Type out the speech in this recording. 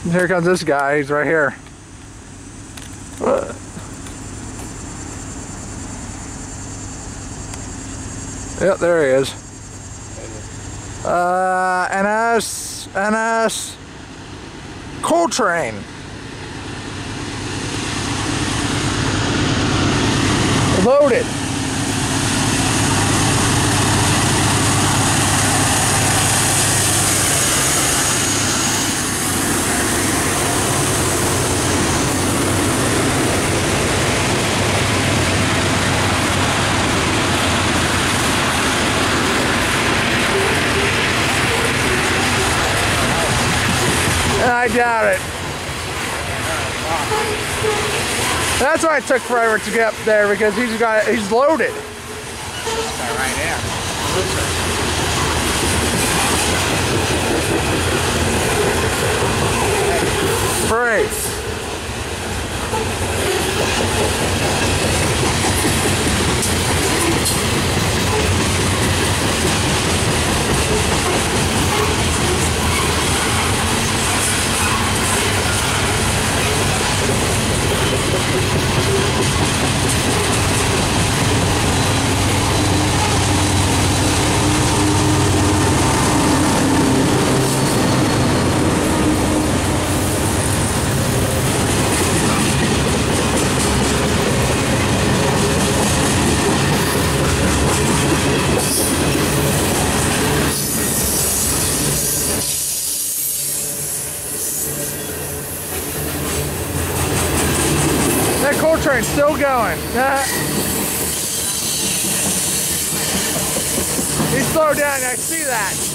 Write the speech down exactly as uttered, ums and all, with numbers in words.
Here comes this guy. He's right here. Uh. Yep, there he is. Uh, N S, N S, Coltrane. Loaded. I doubt it. That's why it took forever to get up there, because he's got he's loaded. This guy right there. Free. That Coltrane's still going. Uh, he slowed down, I see that.